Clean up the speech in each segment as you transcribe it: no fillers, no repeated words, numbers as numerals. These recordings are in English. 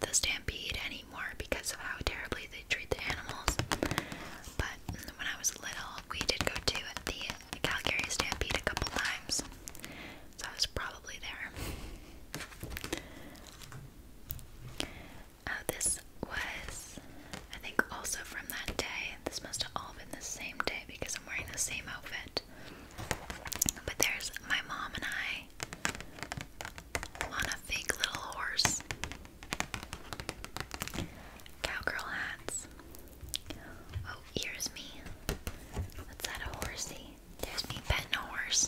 the stampede anymore because of how terribly they treat the animals. But when I was little, we did go to the Calgary Stampede a couple times, so I was probably there. This was, I think, also from that day. This must have all been the same day because I'm wearing the same outfit. But there's my mom and I on a fake little horse. Cowgirl hats. Oh, here's me. What's that, a horsey? There's me petting a horse.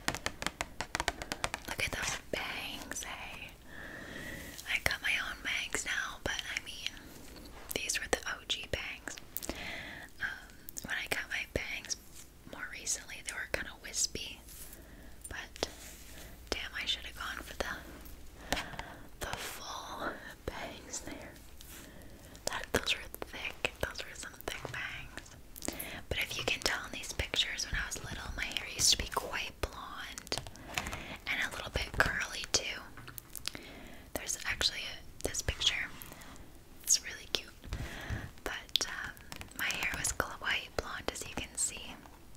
Look at those bangs, hey. I got my own bangs now, but I mean, these were the OG bangs. When I got my bangs more recently, they were kind of wispy, but damn, I should have gone for the full bangs there. Those were thick. Those were some thick bangs. But if you can tell in these pictures, when I was little, my hair used to be quite blonde and a little bit curly too. There's actually this picture. It's really cute. But my hair was quite blonde, as you can see.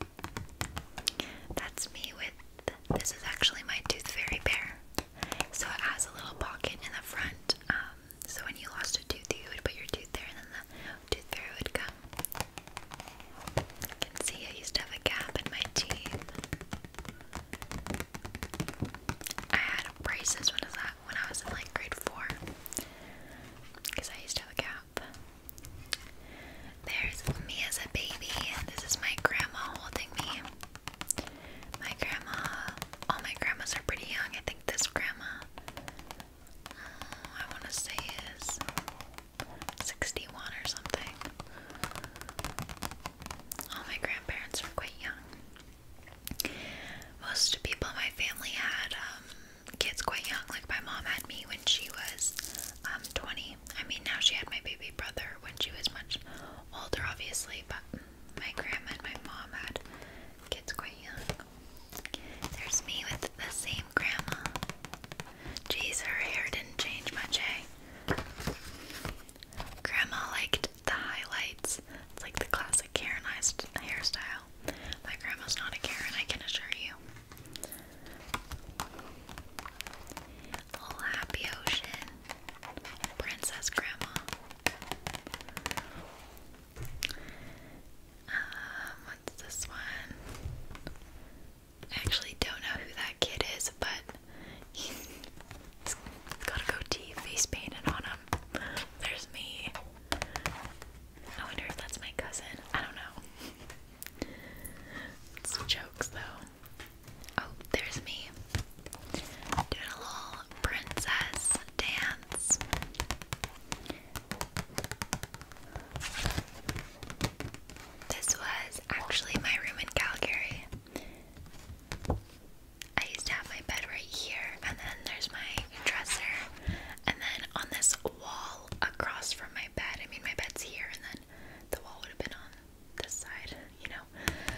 That's me with, this is actually my tooth fairy bear. So it has a little pocket in the front. So when you lost a tooth, you would put your tooth there and then the tooth fairy would come. You can see I used to have a gap in my teeth. I had braces when I was in like grade 4. Because I used to have a gap. There's me as a baby. This is my grandma holding me. My grandma, all my grandmas are pretty young. I think this grandma, I want to say is 61 or something. All my grandparents are quite young. Most people in my family had kids quite young. Like my mom had me when she was 20. I mean, now she had my baby brother when she was much older, obviously, but my grandma and my mom had kids quite young. There's me with the same grandma. Jeez, her hair didn't change much, eh? Grandma liked the highlights. It's like the classic Karenized hairstyle. My grandma's not a Karen, I can assure you. Little happy ocean. Princess grandma. What's this one? I actually don't know who that kid is, but he's got a goatee, face painted on him. There's me. I wonder if that's my cousin. I don't know. It's jokes though. Oh, there's me. Doing a little princess dance. This was actually my room in Calgary. I used to have my bed right here, and then there's my dresser, and then on this wall across from my bed, I mean my bed's here, and then the wall would have been on this side, you know.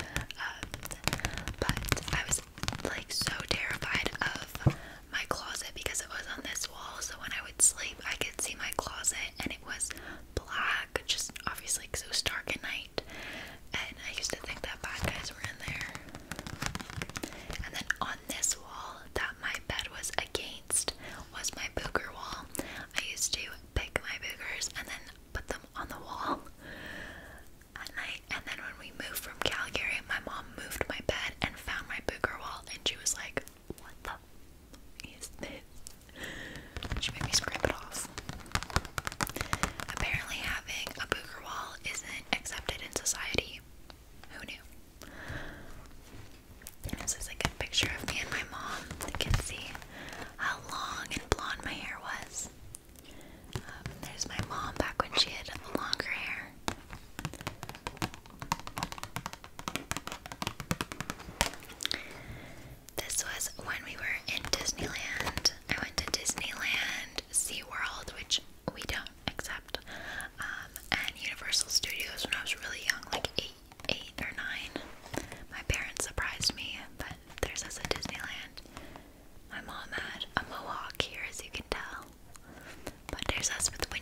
But I was like so terrified of my closet because it was on this wall, so when I would sleep I could see my closet and it was black, just obviously because it was dark at night, and I used to think that bad guys were in there. And then on this wall that my bed was against was my booger wall. I used to pick my boogers and then put them on the wall at night. And then when we moved from Calgary, my mom moved my bed and found my booger wall, and she was like, "What the is this?" She made me scrape it off. Apparently having a booger wall isn't accepted in society. Who knew? This is a good picture of me and my mom. You can see how long and blonde my hair was. There's my mom back when she had longer hair. This was when we were in Disneyland. I went to Disneyland, SeaWorld, which we don't accept, and Universal Studios when I was really young, like 8 or 9. My parents surprised me, but there's us at Disneyland. My mom had a mohawk here, as you can tell. But there's us with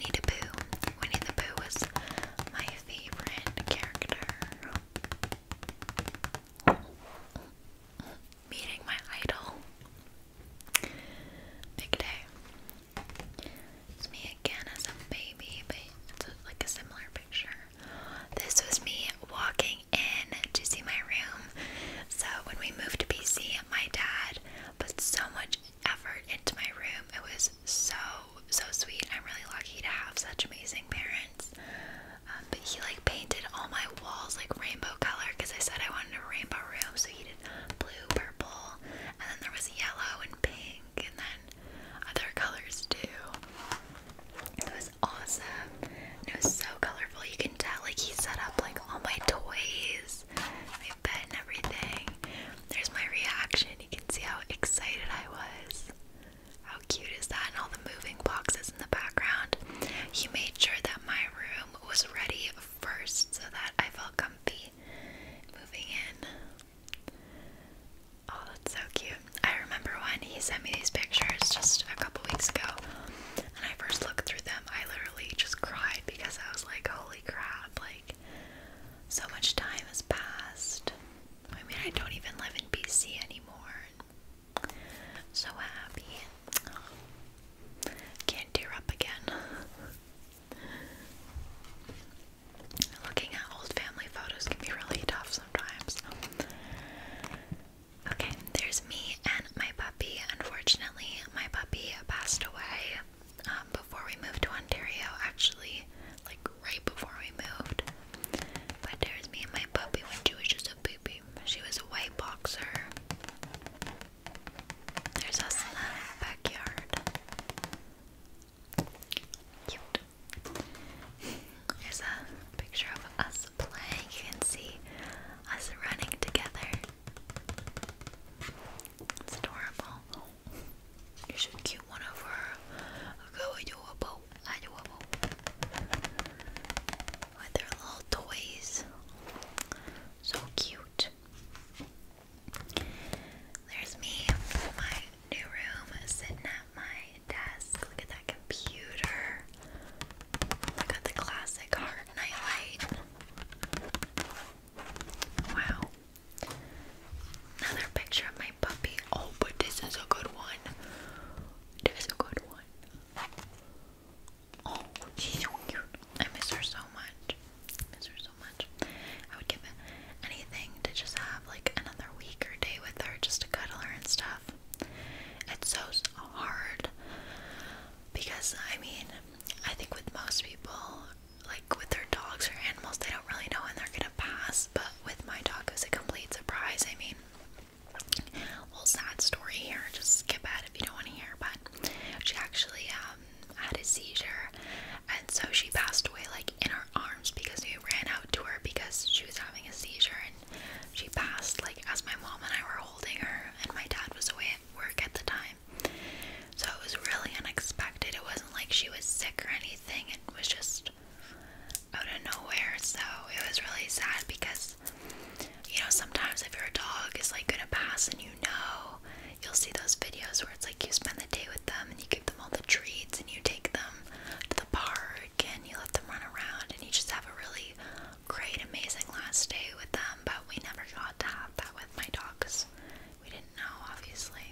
like with their dogs or animals, they don't really know when they're gonna pass, but with my dog, it was a complete surprise. I mean, well, sad story here, just skip ahead if you don't want to hear, but she actually had a seizure, and so she passed away like in our arms because we ran out to her because she was having a seizure, and she passed like as my mom and I were holding her, and my dad was away at work at the time. So it was really unexpected. It wasn't like she was sick or anything, it was just out of nowhere. So it was really sad because, you know, sometimes if your dog is like gonna pass and you'll see those videos where it's like you spend the day with them and you give them all the treats and you take them to the park and you let them run around and you just have a really great, amazing last day with them. But we never got to have that with my dogs. We didn't know, obviously.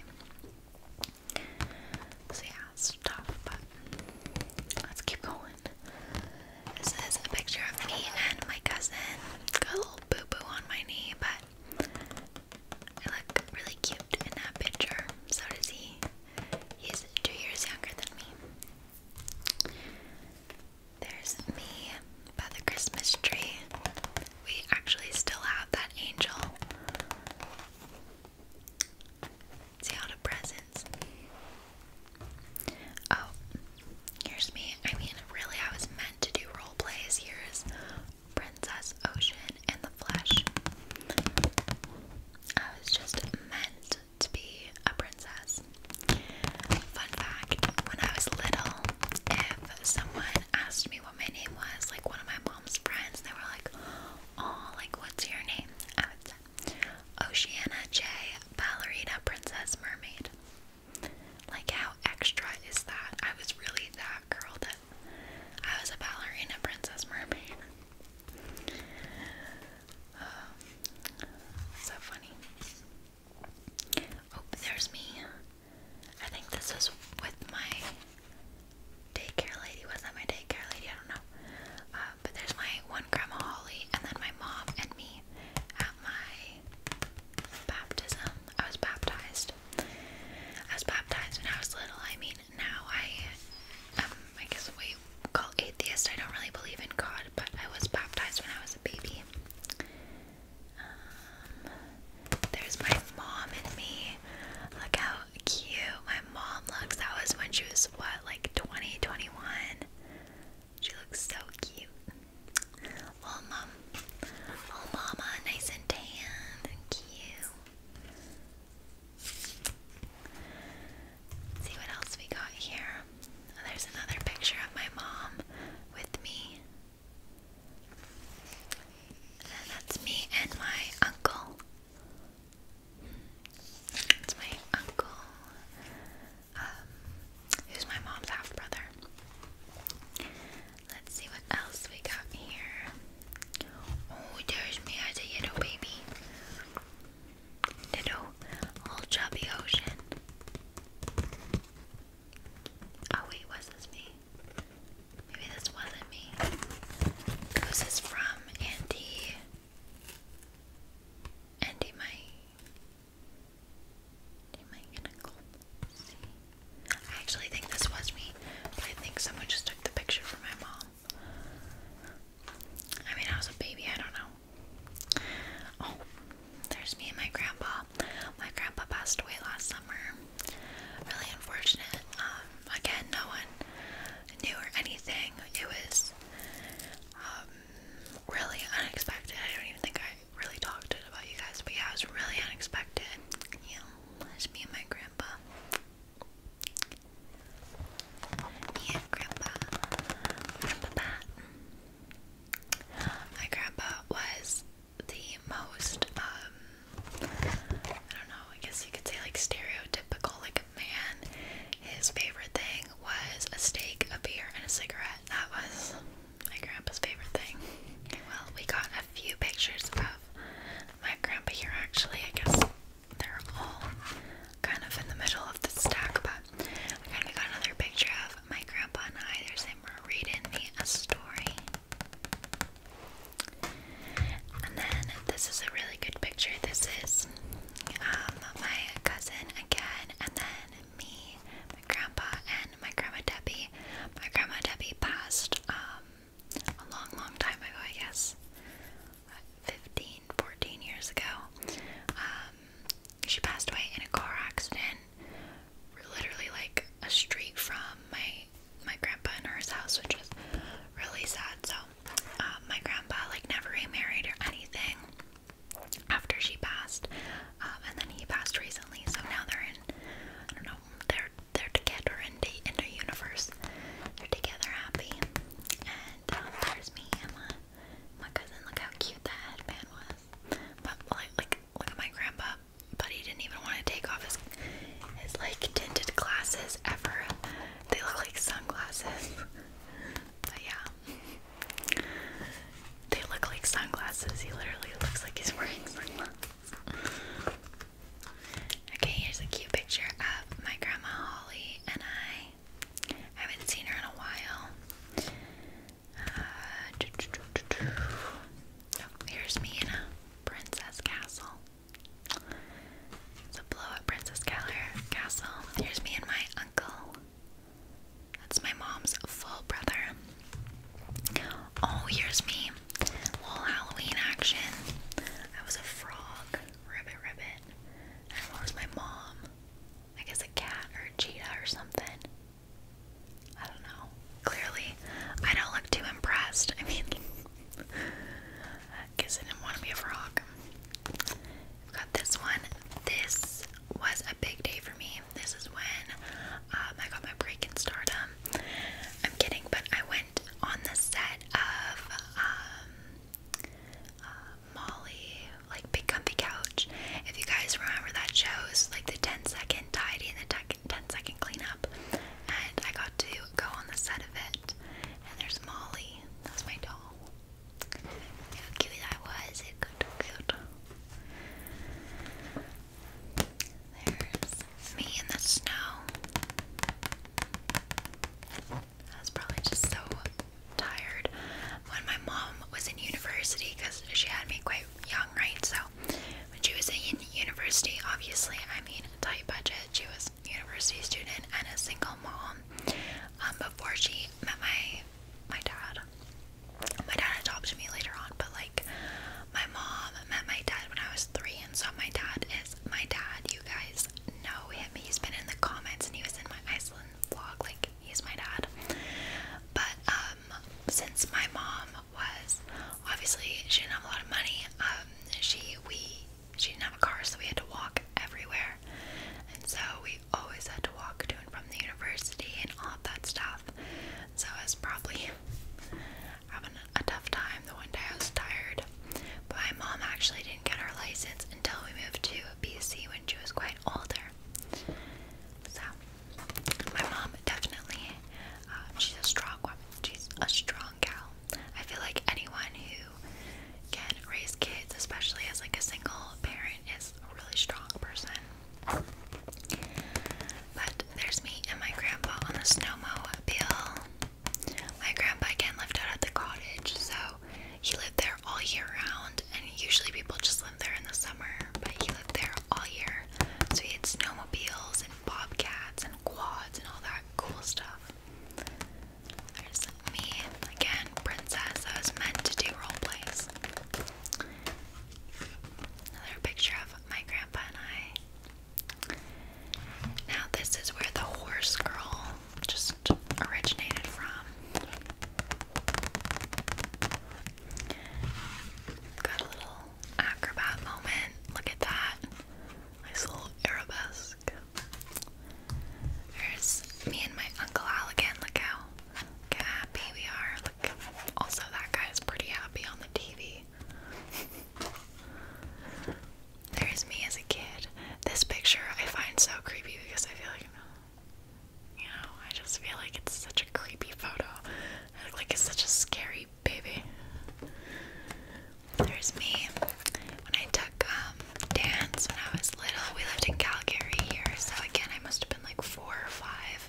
So yeah, it's tough, but let's keep going. This is a picture of me and my cousin. Got a little boo-boo on my knee, but I look really cute in that picture. So does he. He's 2 years younger than me. There's me by the Christmas tree. We actually still have that angel. See all the presents. Oh, here's me. I mean, really, I was meant to do role plays. Here's Princess Ocean in the flesh. I was just meant to be a princess. Fun fact, when I was little, if someone asked me what my name was, like one of my mom's friends, they were like, oh, like, what's your name? I would say, Oceanna J Ballerina Princess Mermaid. Like, how extra is that? I was really that girl that I was a ballerina princess mermaid. So funny. Oh, there's me. I think this was with my daycare lady. Was that my daycare lady? I don't know. But there's my one Grandma Holly, and then my mom and me at my baptism. I was baptized. I was baptized when I was little. I mean, now I guess what you call atheist. I don't really believe in God, but I was baptized when I was a baby. There's my mom and me. Look how cute my mom looks. That was when she was, what, like 20, 21? She looks so cute. Little mama, nice and tan and cute. Let's see what else we got here. There's another picture of my mom with me. And that's me and my uncle. It's my uncle, who's my mom's half-brother. Let's see what else we got here. Oh, there's me as a little baby. Little old chubby Ocean. Oh wait, was this me? Maybe this wasn't me. Who's this from? I actually think this was me, but I think someone just took the picture for my mom. I mean, I was a baby, I don't know. Oh, there's me and my grandpa. My grandpa passed away last summer. Really unfortunate. Again, no one knew or anything. It was really unexpected. I don't even think I really talked it about you guys, but yeah, it was really unexpected. You know, there's me and my grandpa. Yeah, grandpa. Grandpa Pat. My grandpa was the most, I don't know, I guess you could say like stereotypical, like a man. His favorite thing was a steak, a beer, and a cigarette. That was my grandpa's favorite thing. Well, we got a few pictures of my grandpa here actually. I guess they're all kind of in the middle of the stack, but again, we got another picture of my grandpa and I. There's him reading me a story. And then this is a really good picture. This is my cousin again, and then me, my grandpa, and my grandma Debbie. My grandma Debbie passed a long obviously she didn't have a lot of money. She didn't have a car, so we had to walk everywhere. And so we always had to walk to and from the university and all of that stuff. So I was probably having a tough time. The one day I was tired. But my mom actually didn't get her license until we moved to BC when she was quite older. So my mom definitely, she's a strong woman. She's a strong gal. I feel like anyone who can raise kids, especially as like a single parent, is a really strong person. But there's me and my grandpa on the snowmobile. My grandpa again lived out at the cottage, so he lived there all year round, and usually people just live there in the summer, but he lived there all year. So he had snowmobiles and bobcats and quads and all that cool stuff. There's me, again, princess. I was meant to do role plays. Another picture of my grandpa and I. Now this is where the horse girl just originated from. Got a little acrobat moment. Look at that. Nice little arabesque. There's me and my Uncle Al again. Look how happy we are. Look. Also, that guy is pretty happy on the TV. There's me as a kid. This picture I find so creepy because I feel like, I just feel like it's such a creepy photo. I look like it's such a scary baby. There's me when I took dance when I was little. We lived in Calgary here, so again I must have been like 4 or 5.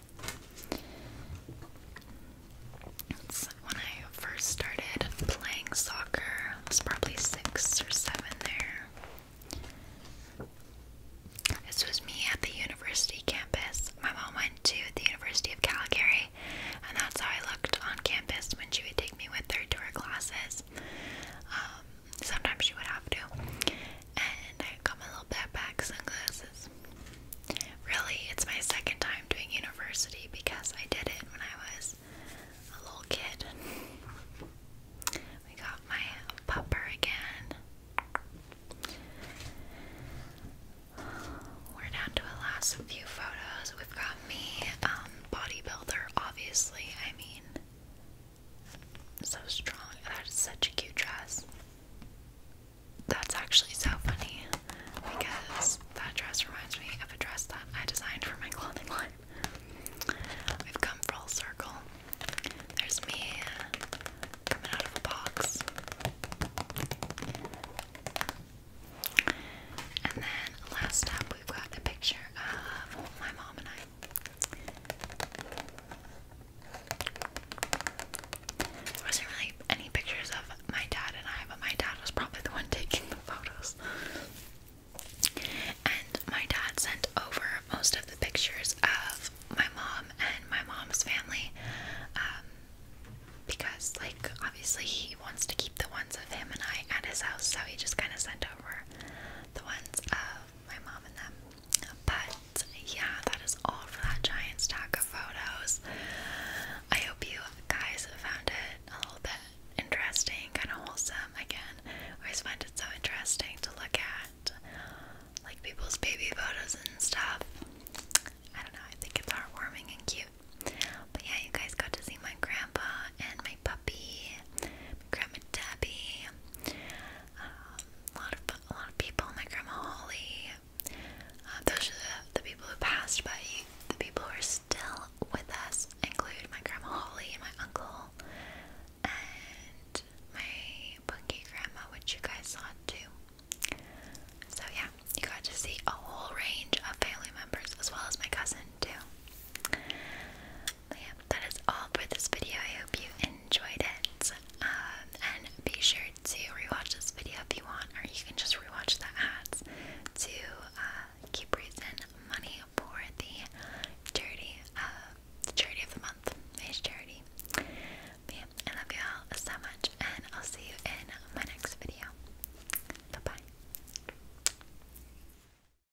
It's when I first started playing soccer. I was probably 6 or 7 there. This was me at the university campus. My mom went to the University of Calgary, and that's how I looked on campus when she would take me with her to her classes. Sometimes she would have to. And I got my little backpack, sunglasses. Really, it's my second time doing university because I did it when I was a little kid. We got my pupper again. We're down to the last few photos. We've got me, bodybuilder, obviously. I mean, so strong. That is such a cute dress. That's actually so funny because that dress reminds me of a dress that I designed for my clothing line. We've come full circle. There's me coming out of a box. And then last up, we've got a picture of my mom and I. There wasn't really any pictures of my dad and I, but my dad was probably the one taking the photos. And my dad sent over most of the pictures of my mom and my mom's family, because, like, obviously he wants to keep the ones of him and I at his house, so he just kind of sent over the ones of